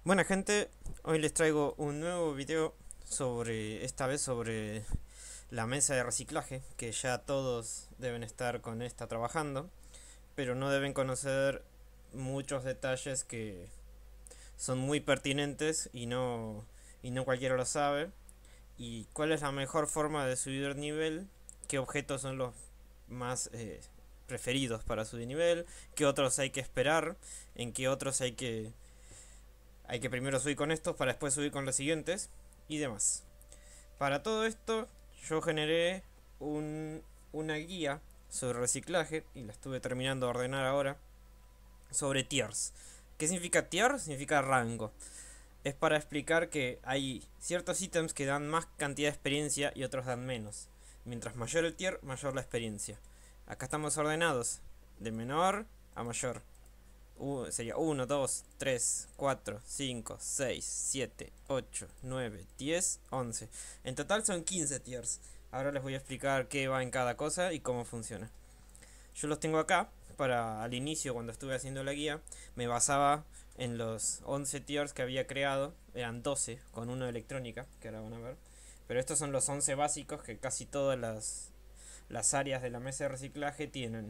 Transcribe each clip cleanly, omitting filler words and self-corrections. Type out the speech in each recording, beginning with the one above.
Buena gente, hoy les traigo un nuevo video esta vez sobre la mesa de reciclaje, que ya todos deben estar con esta trabajando, pero no deben conocer muchos detalles que son muy pertinentes y no cualquiera lo sabe. Y cuál es la mejor forma de subir el nivel, qué objetos son los más preferidos para subir nivel, qué otros hay que esperar, en qué otros hay que primero subir con estos para después subir con los siguientes y demás. Para todo esto yo generé una guía sobre reciclaje y la estuve terminando de ordenar ahora sobre tiers. ¿Qué significa tier? Significa rango. Es para explicar que hay ciertos ítems que dan más cantidad de experiencia y otros dan menos. Mientras mayor el tier, mayor la experiencia. Acá estamos ordenados de menor a mayor. Sería 1, 2, 3, 4, 5, 6, 7, 8, 9, 10, 11. En total son 15 tiers. Ahora les voy a explicar qué va en cada cosa y cómo funciona. Yo los tengo acá para al inicio, cuando estuve haciendo la guía, me basaba en los 11 tiers que había creado. Eran 12 con uno de electrónica, que ahora van a ver. Pero estos son los 11 básicos que casi todas las áreas de la mesa de reciclaje tienen.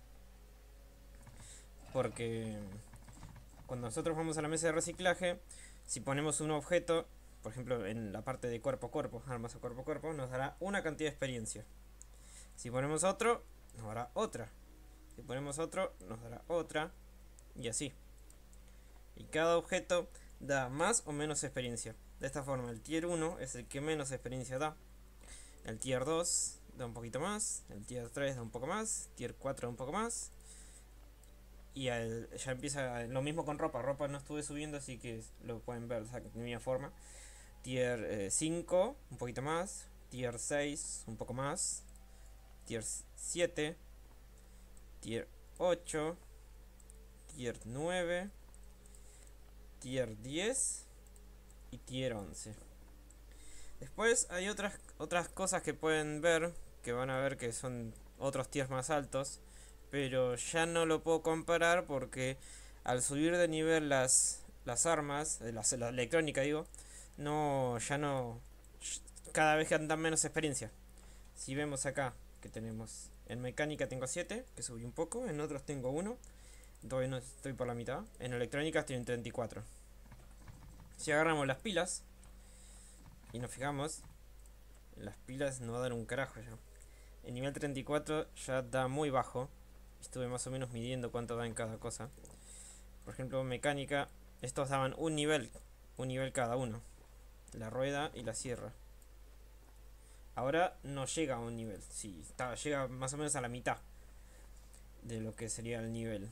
Porque cuando nosotros vamos a la mesa de reciclaje, si ponemos un objeto, por ejemplo en la parte de cuerpo a cuerpo, armas a cuerpo, nos dará una cantidad de experiencia. Si ponemos otro, nos dará otra. Si ponemos otro, nos dará otra. Y así. Y cada objeto da más o menos experiencia. De esta forma, el tier 1 es el que menos experiencia da. El tier 2 da un poquito más. El tier 3 da un poco más. Tier 4 da un poco más. Y ya empieza lo mismo con ropa. Ropa no estuve subiendo, así que lo pueden ver de la misma forma. Tier 5, un poquito más. Tier 6, un poco más. Tier 7. Tier 8. Tier 9. Tier 10. Y tier 11. Después hay otras cosas que pueden ver. Que van a ver que son otros tiers más altos. Pero ya no lo puedo comparar porque al subir de nivel las armas, la electrónica digo, ya no, cada vez dan menos experiencia. Si vemos acá que tenemos, en mecánica tengo 7, que subí un poco, en otros tengo 1, todavía no estoy por la mitad, en electrónica estoy en 34. Si agarramos las pilas y nos fijamos, las pilas no dan un carajo ya. En nivel 34 ya da muy bajo. Estuve más o menos midiendo cuánto da en cada cosa. Por ejemplo, mecánica, estos daban un nivel cada uno. La rueda y la sierra. Ahora no llega a un nivel, sí, llega más o menos a la mitad de lo que sería el nivel.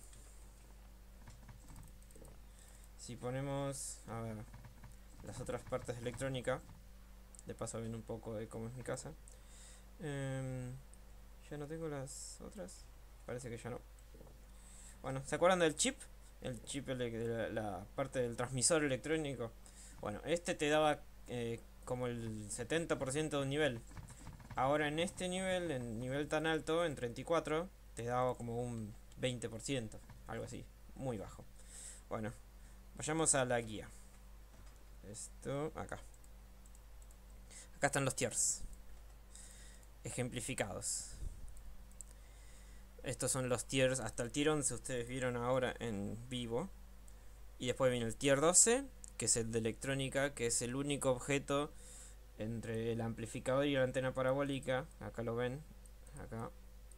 Si ponemos, a ver, las otras partes de electrónica, de paso ven un poco de cómo es mi casa. Ya no tengo las otras, parece que ya no. Bueno, ¿se acuerdan del chip? El chip de la parte del transmisor electrónico. Bueno, este te daba como el 70% de un nivel. Ahora en este nivel, en nivel tan alto, en 34, te daba como un 20%, algo así, muy bajo. Bueno, vayamos a la guía. Esto, acá. Acá están los tiers ejemplificados. Estos son los tiers hasta el tier 11, ustedes vieron ahora en vivo. Y después viene el tier 12, que es el de electrónica, que es el único objeto entre el amplificador y la antena parabólica. Acá lo ven, acá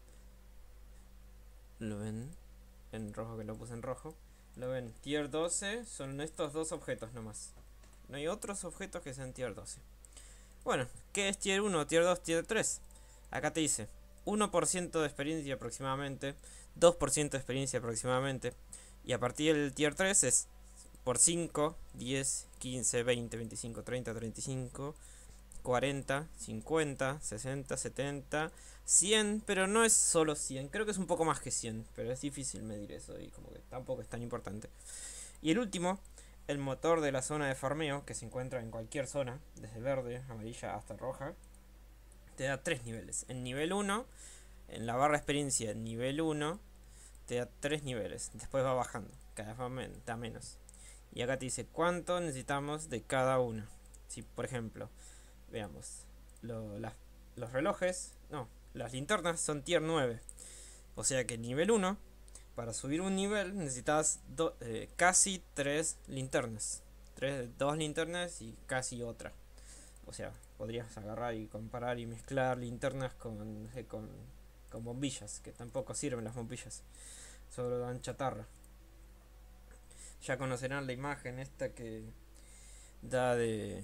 lo ven en rojo, que lo puse en rojo. Lo ven, tier 12 son estos dos objetos nomás. No hay otros objetos que sean tier 12. Bueno, ¿qué es tier 1, tier 2, tier 3? Acá te dice 1% de experiencia aproximadamente, 2% de experiencia aproximadamente. Y a partir del tier 3 es por 5, 10, 15, 20, 25, 30, 35, 40, 50, 60, 70, 100, pero no es solo 100, creo que es un poco más que 100, pero es difícil medir eso y como que tampoco es tan importante. Y el último, el motor de la zona de farmeo, que se encuentra en cualquier zona, desde verde, amarilla hasta roja, te da 3 niveles. En nivel 1, en la barra de experiencia en nivel 1, te da 3 niveles, después va bajando, cada vez da menos. Y acá te dice cuánto necesitamos de cada uno. Si por ejemplo, veamos, los relojes, no, las linternas son tier 9. O sea que nivel 1, para subir un nivel necesitas casi 3 linternas. 2 linternas y casi otra. O sea, podrías agarrar y comparar y mezclar linternas con, no sé, con bombillas, que tampoco sirven las bombillas, solo dan chatarra. Ya conocerán la imagen esta que da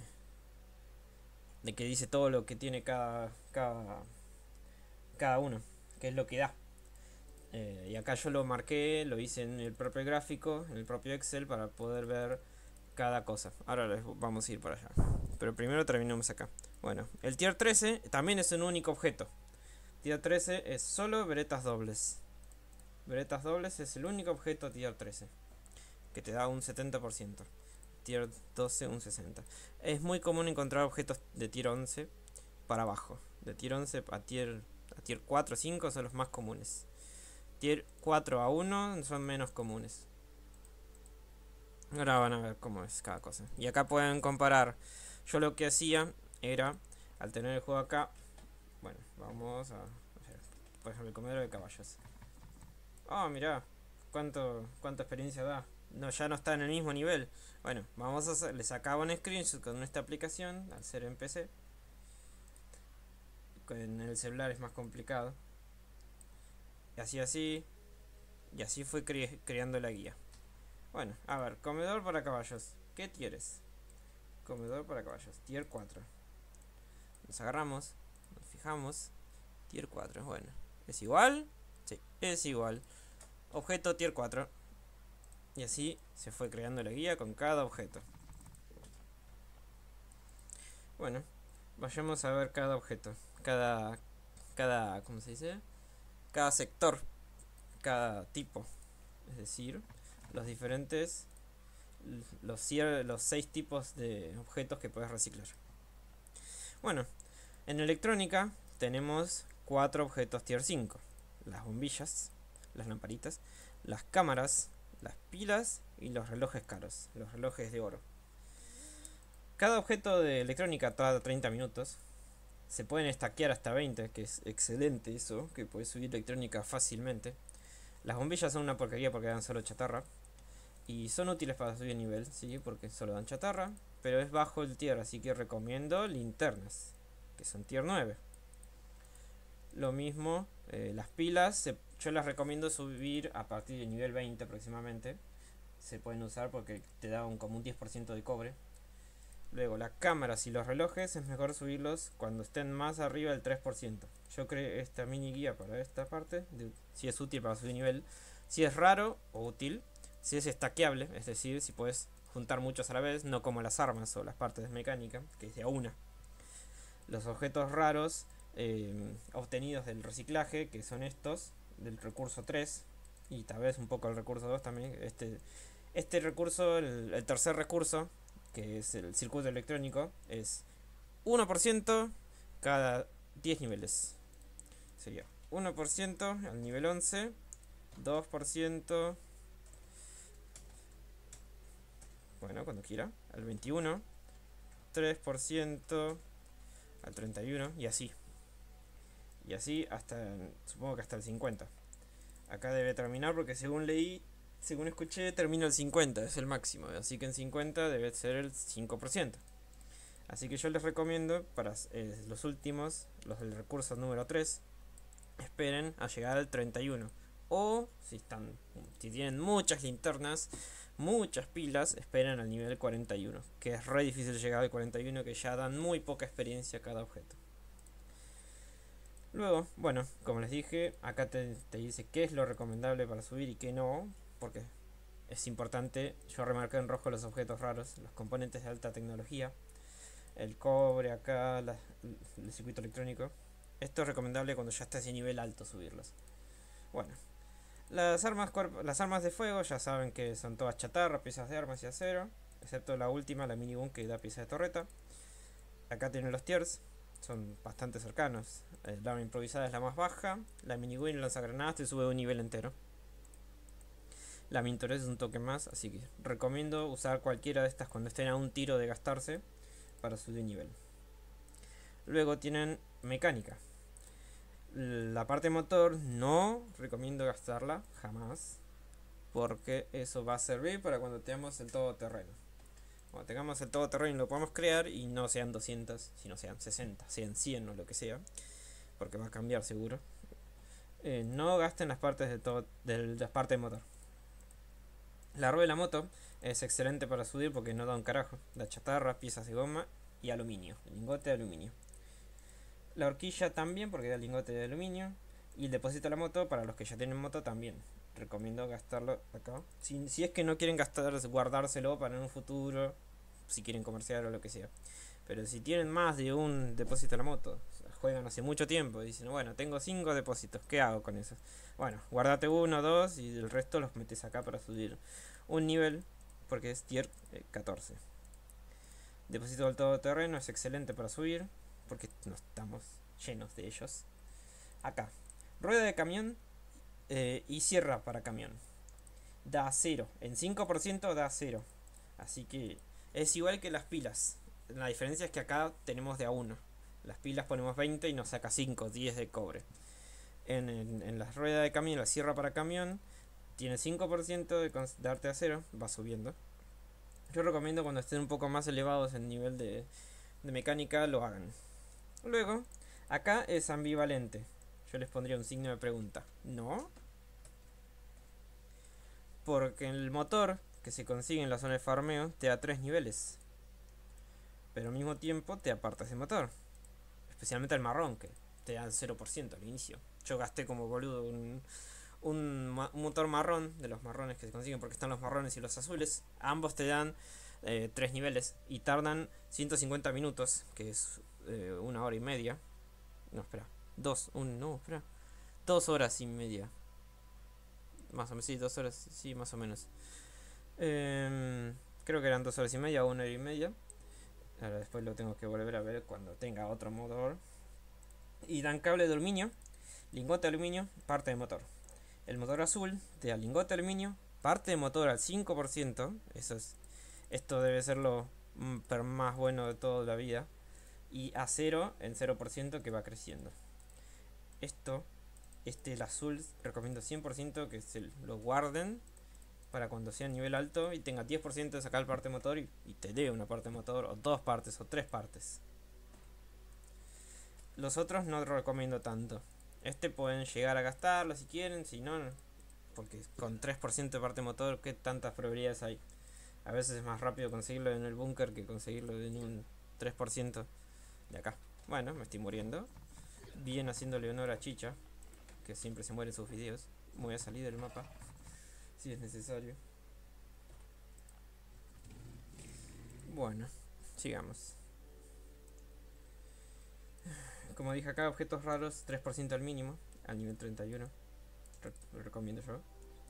de que dice todo lo que tiene cada uno, que es lo que da. Y acá yo lo marqué, lo hice en el propio gráfico, en el propio Excel, para poder ver cada cosa. Ahora vamos a ir para allá. Pero primero terminamos acá. Bueno, el tier 13 también es un único objeto. Tier 13 es solo veretas dobles. Veretas dobles es el único objeto tier 13, que te da un 70%. Tier 12 un 60%. Es muy común encontrar objetos de tier 11 para abajo. De tier 11 a tier 4 o 5 son los más comunes. Tier 4 a 1 son menos comunes. Ahora van a ver cómo es cada cosa. Y acá pueden comparar. Yo lo que hacía era, al tener el juego acá, bueno, vamos a ver, por ejemplo, el comedero de caballos. Oh, mirá, cuánta experiencia da. No, ya no está en el mismo nivel. Bueno, vamos a hacer, les sacaba un screenshot con esta aplicación, al ser en PC. Con el celular es más complicado. Y así, y así fui creando la guía. Bueno, a ver, comedor para caballos. ¿Qué tienes? Comedor para caballos, tier 4. Nos agarramos, nos fijamos. Tier 4, bueno. ¿Es igual? Sí, es igual. Objeto tier 4. Y así se fue creando la guía con cada objeto. Bueno, vayamos a ver cada objeto. ¿Cómo se dice? Cada sector. Cada tipo. Es decir, los diferentes, los 6 tipos de objetos que puedes reciclar. Bueno, en electrónica tenemos 4 objetos tier 5. Las bombillas, las lamparitas, las cámaras, las pilas y los relojes caros, los relojes de oro. Cada objeto de electrónica tarda 30 minutos. Se pueden stackear hasta 20, que es excelente eso, que puedes subir electrónica fácilmente. Las bombillas son una porquería porque dan solo chatarra. Y son útiles para subir nivel, sí, porque solo dan chatarra. Pero es bajo el tier, así que recomiendo linternas, que son tier 9. Lo mismo, las pilas, yo las recomiendo subir a partir del nivel 20 aproximadamente. Se pueden usar porque te da como un 10% de cobre. Luego, las cámaras y los relojes es mejor subirlos cuando estén más arriba del 3%. Yo creé esta mini guía para esta parte, si es útil para subir nivel, si es raro o útil, si es stackeable, es decir, si puedes juntar muchos a la vez, no como las armas o las partes de mecánica, que es de a una. Los objetos raros obtenidos del reciclaje, que son estos, del recurso 3, y tal vez un poco el recurso 2 también. Este recurso, el tercer recurso, que es el circuito electrónico, es 1% cada 10 niveles. Sería 1% al nivel 11, 2%, bueno, cuando quiera, al 21, 3% al 31 y así. Y así hasta, supongo que hasta el 50. Acá debe terminar porque según leí, según escuché, termina el 50, es el máximo. Así que en 50 debe ser el 5%. Así que yo les recomiendo para los últimos, los del recurso número 3, esperen a llegar al 31. O si tienen muchas linternas, muchas pilas, esperen al nivel 41. Que es re difícil llegar al 41, que ya dan muy poca experiencia a cada objeto. Luego, bueno, como les dije, acá te dice qué es lo recomendable para subir y qué no, porque es importante. Yo remarqué en rojo los objetos raros, los componentes de alta tecnología, el cobre acá, el circuito electrónico. Esto es recomendable cuando ya está a ese nivel alto subirlos. Bueno, las armas de fuego ya saben que son todas chatarra, piezas de armas y acero, excepto la última, la minigun, que da piezas de torreta. Acá tienen los tiers, son bastante cercanos. La arma improvisada es la más baja, la minigun y lanzagranadas te sube un nivel entero. La Mintorez es un toque más, así que recomiendo usar cualquiera de estas cuando estén a un tiro de gastarse para subir nivel. Luego tienen mecánica. La parte motor no recomiendo gastarla jamás, porque eso va a servir para cuando tengamos el todoterreno. Cuando tengamos el todoterreno lo podemos crear y no sean 200, sino sean 60, sean 100 o lo que sea, porque va a cambiar seguro. No gasten las partes de las partes de motor. La rueda de la moto es excelente para subir porque no da un carajo. Da chatarra, piezas de goma y aluminio, lingote de aluminio. La horquilla también porque da lingote de aluminio. Y el depósito de la moto para los que ya tienen moto también. Recomiendo gastarlo acá. Si es que no quieren guardárselo para en un futuro, si quieren comerciar o lo que sea. Pero si tienen más de un depósito de la moto, juegan hace mucho tiempo y dicen, bueno, tengo 5 depósitos, ¿qué hago con eso? Bueno, guardate 1, 2 y el resto los metes acá para subir un nivel, porque es tier 14. Depósito del todoterreno es excelente para subir, porque no estamos llenos de ellos. Acá, rueda de camión y sierra para camión. Da 0, en 5% da 0. Así que es igual que las pilas. La diferencia es que acá tenemos de a 1. Las pilas ponemos 20 y nos saca 5, 10 de cobre. En la rueda de camión, la sierra para camión, tiene 5% de darte a 0, va subiendo. Yo recomiendo cuando estén un poco más elevados en nivel de mecánica lo hagan. Luego, acá es ambivalente. Yo les pondría un signo de pregunta. ¿No? Porque el motor que se consigue en la zona de farmeo te da 3 niveles. Pero al mismo tiempo te aparta ese motor. Especialmente el marrón, que te da el 0% al inicio. Yo gasté como boludo un motor marrón, de los marrones que se consiguen porque están los marrones y los azules. Ambos te dan 3 niveles y tardan 150 minutos, que es 1 hora y media. No, espera. 2 horas y media. Más o menos, sí, 2 horas, sí, más o menos. Creo que eran 2 horas y media o 1 hora y media. Ahora después lo tengo que volver a ver cuando tenga otro motor. Y dan cable de aluminio, lingote de aluminio, parte de motor. El motor azul te da lingote de aluminio, parte de motor al 5%. Esto debe ser lo más bueno de toda la vida. Y acero en 0% que va creciendo. El azul recomiendo 100% que se lo guarden para cuando sea nivel alto y tenga 10% de sacar el parte motor y te dé una parte motor o 2 partes o 3 partes. Los otros no recomiendo tanto. Pueden llegar a gastarlo si quieren, si no, porque con 3% de parte motor, ¿qué tantas probabilidades hay? A veces es más rápido conseguirlo en el búnker que conseguirlo en un 3% de acá. Bueno, me estoy muriendo. Bien haciéndole honor a Chicha, que siempre se muere en sus videos. Voy a salir del mapa si es necesario. Bueno, sigamos. Como dije acá, objetos raros 3% al mínimo, al nivel 31. Lo recomiendo yo.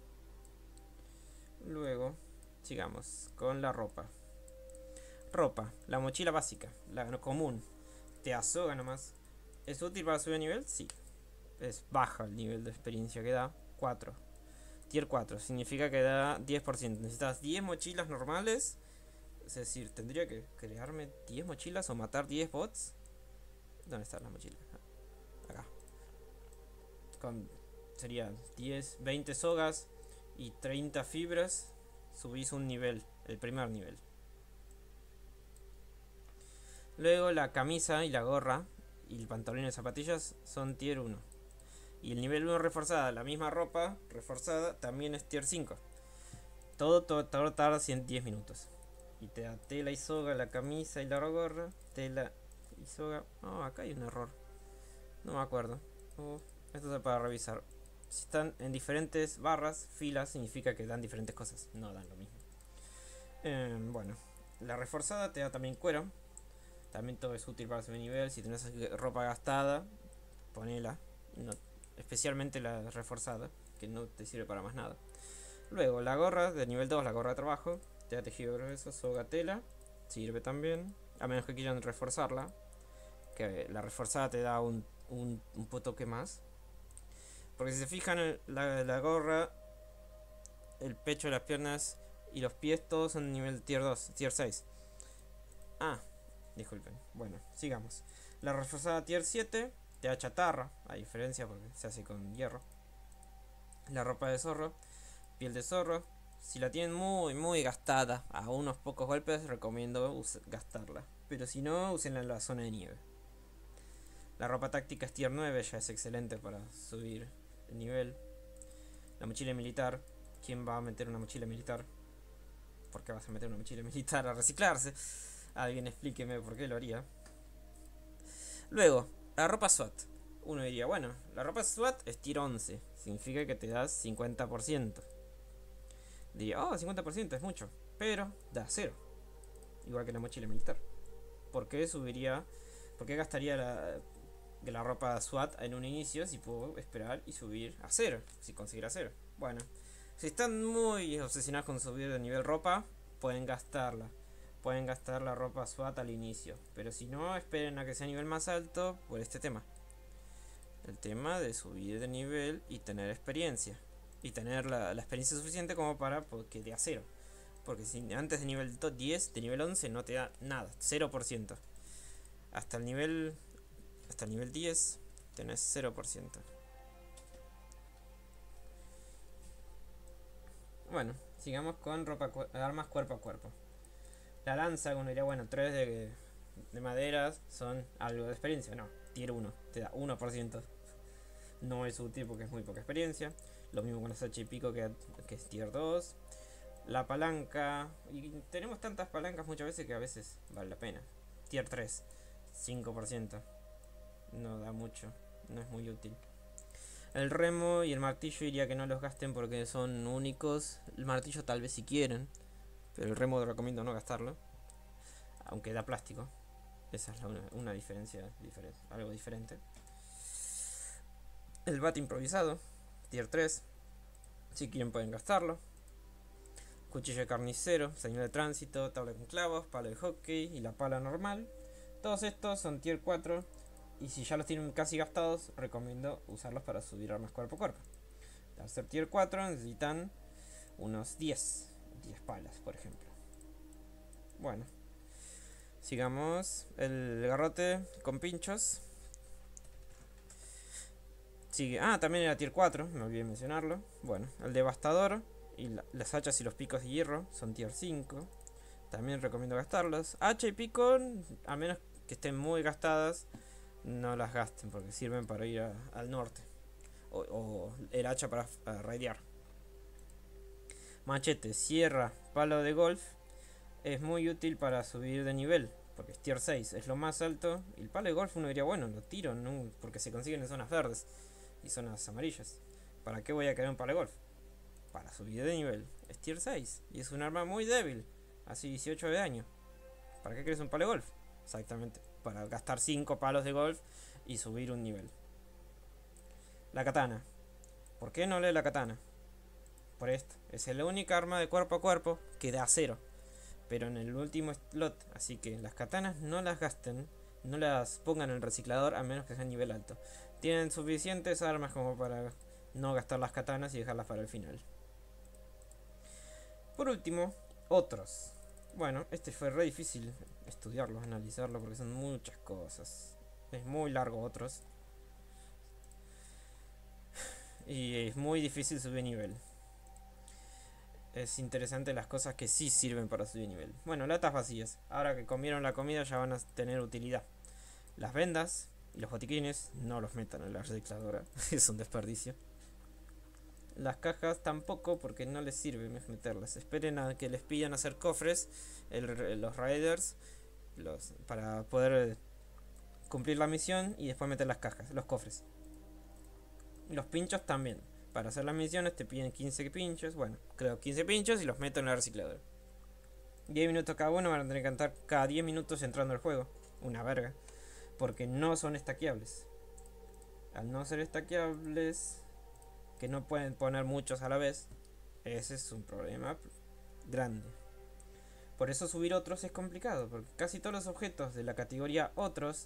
Luego, sigamos con la ropa. Ropa, la mochila básica, la común. Te azoga nomás. ¿Es útil para subir nivel? Sí. Es baja el nivel de experiencia que da. 4. Tier 4. Significa que da 10%. Necesitas 10 mochilas normales. Es decir, tendría que crearme 10 mochilas o matar 10 bots. ¿Dónde está la mochila? Acá. Sería 10, 20 sogas y 30 fibras. Subís un nivel, el primer nivel. Luego la camisa y la gorra y el pantalón y zapatillas son tier 1. Y el nivel 1 reforzada, la misma ropa reforzada, también es tier 5. Todo tarda 110 minutos. Y te da tela y soga, la camisa y la gorra. Tela y soga. Oh, acá hay un error. No me acuerdo. Esto es para revisar. Si están en diferentes barras, filas, significa que dan diferentes cosas. No dan lo mismo. Bueno, la reforzada te da también cuero. También todo es útil para subir nivel. Si tenés ropa gastada, ponela. No, especialmente la reforzada, que no te sirve para más nada. Luego la gorra de nivel 2, la gorra de trabajo, te da tejido grueso, soga, tela, sirve también, a menos que quieran reforzarla, que la reforzada te da un toque más. Porque si se fijan, la gorra el pecho, las piernas y los pies todos son nivel tier 2, tier 6. Ah, disculpen. Bueno, sigamos. La reforzada tier 7 te da chatarra, a diferencia porque se hace con hierro. La ropa de zorro, piel de zorro. Si la tienen muy gastada, a unos pocos golpes recomiendo gastarla. Pero si no, úsenla en la zona de nieve. La ropa táctica es tier 9, ya es excelente para subir el nivel. La mochila militar. ¿Quién va a meter una mochila militar? ¿Por qué vas a meter una mochila militar a reciclarse? Alguien explíqueme por qué lo haría. Luego, la ropa SWAT. Uno diría, bueno, la ropa SWAT es tier 11. Significa que te das 50%. Diría, oh, 50% es mucho. Pero da 0. Igual que la mochila militar. ¿Por qué subiría? ¿Por qué gastaría la ropa SWAT en un inicio si puedo esperar y subir a 0? Si conseguir 0. Bueno, si están muy obsesionados con subir de nivel ropa, pueden gastarla. Pueden gastar la ropa SWAT al inicio. Pero si no, esperen a que sea nivel más alto por este tema. El tema de subir de nivel y tener experiencia. Y tener la experiencia suficiente como para que dé a 0. Porque si antes de nivel 10, de nivel 11 no te da nada, 0%. Hasta el nivel 10 tenés 0%. Bueno, sigamos con armas cuerpo a cuerpo. La lanza, uno diría, bueno, 3 de maderas son algo de experiencia. No, tier 1, te da 1%. No es útil porque es muy poca experiencia. Lo mismo con las H y pico que es tier 2. La palanca, y tenemos tantas palancas muchas veces que a veces vale la pena. Tier 3, 5%. No da mucho, no es muy útil. El remo y el martillo diría que no los gasten porque son únicos. El martillo tal vez si quieren, pero el remo recomiendo no gastarlo. Aunque da plástico. Esa es una diferencia, algo diferente. El bate improvisado, tier 3. Si quieren pueden gastarlo. Cuchillo de carnicero, señal de tránsito, tabla con clavos, palo de hockey y la pala normal. Todos estos son tier 4 y si ya los tienen casi gastados, recomiendo usarlos para subir armas cuerpo a cuerpo. Al ser tier 4 necesitan unos 10 palas, por ejemplo. Bueno, sigamos. El garrote con pinchos. Sigue. Ah, también era tier 4, me olvidé mencionarlo. Bueno, el devastador y las hachas y los picos de hierro son tier 5. También recomiendo gastarlos. Hacha y pico, a menos que estén muy gastadas, no las gasten porque sirven para ir al norte. O el hacha para raidear. Machete, sierra, palo de golf. Es muy útil para subir de nivel. Porque es tier 6, es lo más alto. Y el palo de golf uno diría, bueno, lo tiro, ¿no? Porque se consiguen en zonas verdes y zonas amarillas. ¿Para qué voy a querer un palo de golf? Para subir de nivel. Es tier 6 y es un arma muy débil. Así 18 de daño. ¿Para qué quieres un palo de golf? Exactamente, para gastar 5 palos de golf y subir un nivel. La katana. ¿Por qué no lee la katana? Por esto. Es la única arma de cuerpo a cuerpo que da 0. Pero en el último slot. Así que las katanas no las gasten. No las pongan en el reciclador a menos que sea nivel alto. Tienen suficientes armas como para no gastar las katanas y dejarlas para el final. Por último, otros. Bueno, este fue re difícil estudiarlo, analizarlo porque son muchas cosas. Es muy largo otros. Y es muy difícil subir nivel. Es interesante las cosas que sí sirven para subir nivel. Bueno, latas vacías. Ahora que comieron la comida ya van a tener utilidad. Las vendas y los botiquines no los metan en la recicladora. Es un desperdicio. Las cajas tampoco porque no les sirve meterlas. Esperen a que les pidan hacer cofres los raiders para poder cumplir la misión y después meter las cajas, los cofres. Los pinchos también. Para hacer las misiones te piden 15 pinchos. Bueno, creo 15 pinchos y los meto en la recicladora. 10 minutos cada uno, van a tener que cantar cada 10 minutos entrando al juego. Una verga. Porque no son estaqueables. Al no ser estaqueables, que no pueden poner muchos a la vez, ese es un problema grande. Por eso subir otros es complicado, porque casi todos los objetos de la categoría otros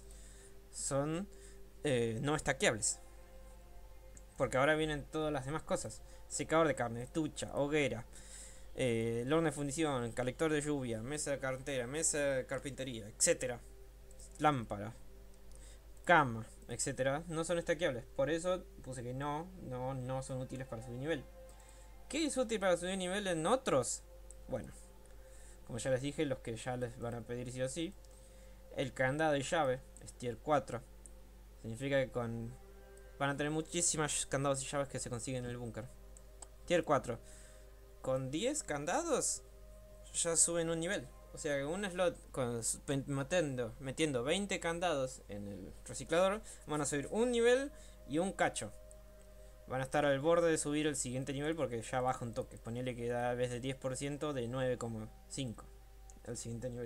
son no estaqueables. Porque ahora vienen todas las demás cosas. secador de carne, estucha, hoguera, el horno de fundición, colector de lluvia, mesa de cartera, mesa de carpintería, etcétera, lámpara, cama, etcétera, no son stackeables. Por eso puse que no son útiles para subir nivel. ¿Qué es útil para subir nivel en otros? Bueno, como ya les dije, los que ya les van a pedir sí o sí. El candado y llave es tier 4. Significa que van a tener muchísimas candados y llaves que se consiguen en el búnker. Tier 4. Con 10 candados ya suben un nivel. O sea que un slot metiendo 20 candados en el reciclador van a subir un nivel y un cacho. Van a estar al borde de subir el siguiente nivel porque ya baja un toque. Ponele que da vez de 10% de 9,5 el siguiente nivel.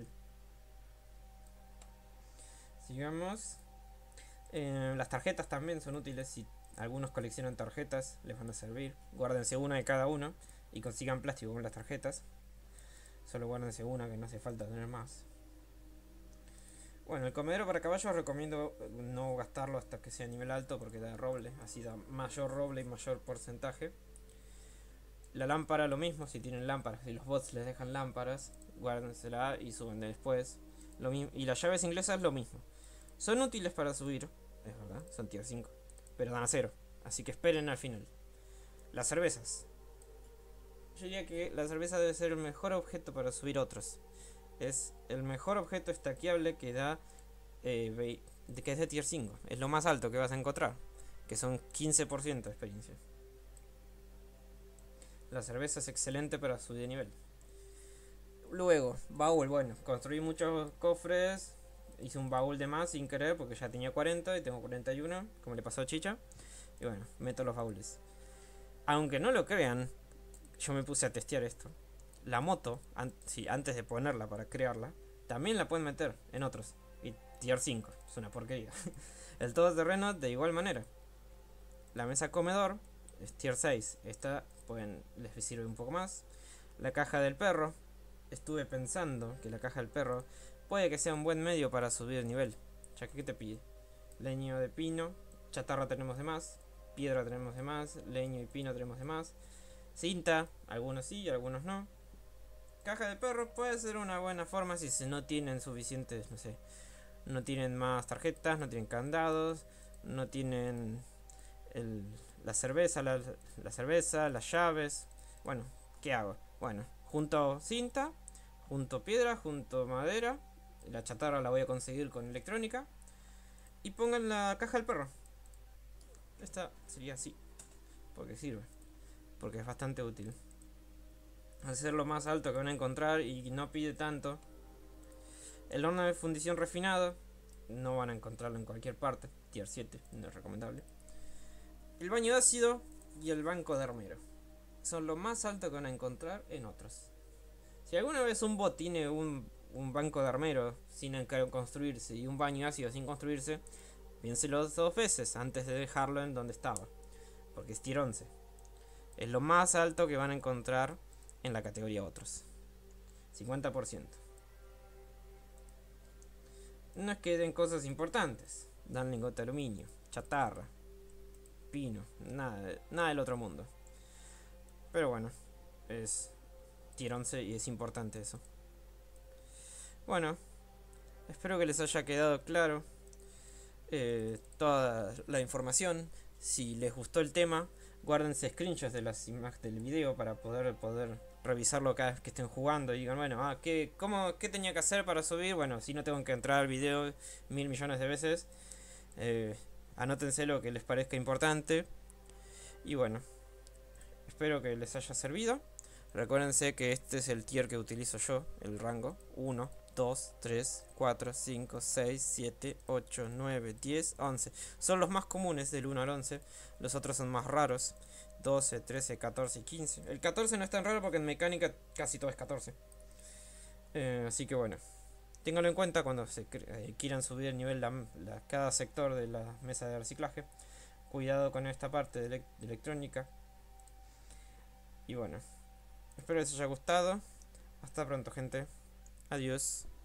Sigamos. Las tarjetas también son útiles. Si algunos coleccionan tarjetas, les van a servir. Guárdense una de cada uno y consigan plástico con las tarjetas. Solo guárdense una, que no hace falta tener más. Bueno, el comedero para caballos recomiendo no gastarlo hasta que sea nivel alto porque da roble, así da mayor roble y mayor porcentaje. La lámpara lo mismo, si tienen lámparas, si los bots les dejan lámparas, guárdensela y suben después. Lo mismo. Y las llaves inglesas lo mismo. Son útiles para subir, es verdad, son tier 5, pero dan a 0, así que esperen al final. Las cervezas. Yo diría que la cerveza debe ser el mejor objeto para subir otros. Es el mejor objeto stackeable que da que es de tier 5. Es lo más alto que vas a encontrar, que son 15% de experiencia. La cerveza es excelente para subir de nivel. Luego, baúl. Bueno, construí muchos cofres. Hice un baúl de más sin querer porque ya tenía 40 y tengo 41, como le pasó a Chicha. Y bueno, meto los baúles. Aunque no lo crean, yo me puse a testear esto. La moto, antes de ponerla para crearla, también la pueden meter en otros. Y tier 5, es una porquería. El todoterreno de igual manera. La mesa comedor es tier 6. Esta les sirve un poco más. La caja del perro. Estuve pensando que la caja del perro puede que sea un buen medio para subir el nivel. Ya que ¿qué te pide? Leño de pino. Chatarra tenemos de más. Piedra tenemos de más. Leño y pino tenemos de más. Cinta, algunos sí, algunos no. Caja de perro puede ser una buena forma si no tienen suficientes, no sé. No tienen más tarjetas, no tienen candados, no tienen la cerveza, las llaves. Bueno, ¿qué hago? Bueno, junto cinta, junto piedra, junto madera. La chatarra la voy a conseguir con electrónica. Y pongan la caja del perro. Esta sería así, porque sirve, porque es bastante útil. Al ser lo más alto que van a encontrar y no pide tanto. El horno de fundición refinado, no van a encontrarlo en cualquier parte. Tier 7, no es recomendable. El baño de ácido y el banco de armero son lo más alto que van a encontrar en otros. Si alguna vez un bot tiene un banco de armero sin construirse y un baño de ácido sin construirse, piénselo 2 veces antes de dejarlo en donde estaba, porque es tier 11. Es lo más alto que van a encontrar en la categoría otros. 50%. No es que den cosas importantes. Dan lingote de aluminio, chatarra, pino, nada del otro mundo. Pero bueno, es tier 11 y es importante eso. Bueno, espero que les haya quedado claro toda la información. Si les gustó el tema, guárdense screenshots de las imágenes del video para poder revisarlo cada vez que estén jugando y digan, bueno, ¿qué tenía que hacer para subir? Bueno, si no tengo que entrar al video 1000 millones de veces, anótense lo que les parezca importante. Y bueno, espero que les haya servido. Recuérdense que este es el tier que utilizo yo, el rango 1, 2, 3, 4, 5, 6, 7, 8, 9, 10, 11. Son los más comunes del 1 al 11. Los otros son más raros. 12, 13, 14 y 15. El 14 no es tan raro porque en mecánica casi todo es 14. Así que bueno, ténganlo en cuenta cuando quieran subir el nivel cada sector de la mesa de reciclaje. Cuidado con esta parte de electrónica. Y bueno, espero les haya gustado. Hasta pronto, gente. Adiós.